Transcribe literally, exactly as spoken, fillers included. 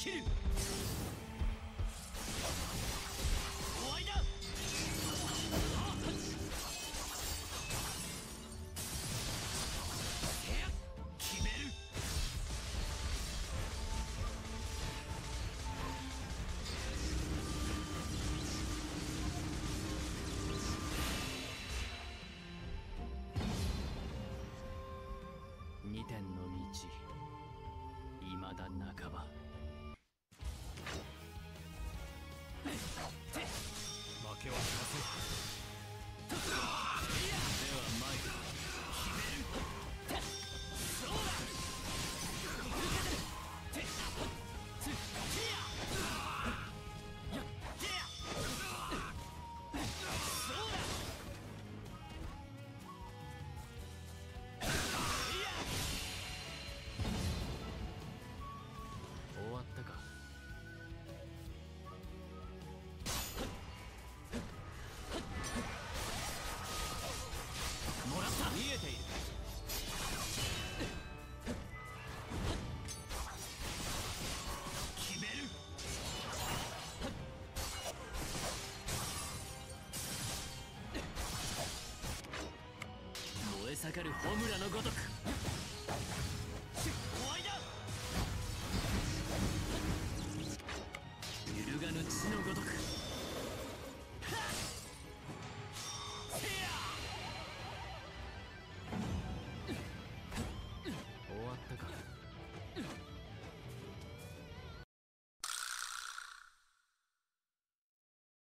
切る。終わりだ。決める。二点の道、いまだ半ば。負けはしません。では参る。決める。そうだ。受けてる。つてや。やってや。そうだ。終わったか。もらった。見えている。決める。燃え盛る炎のごとく。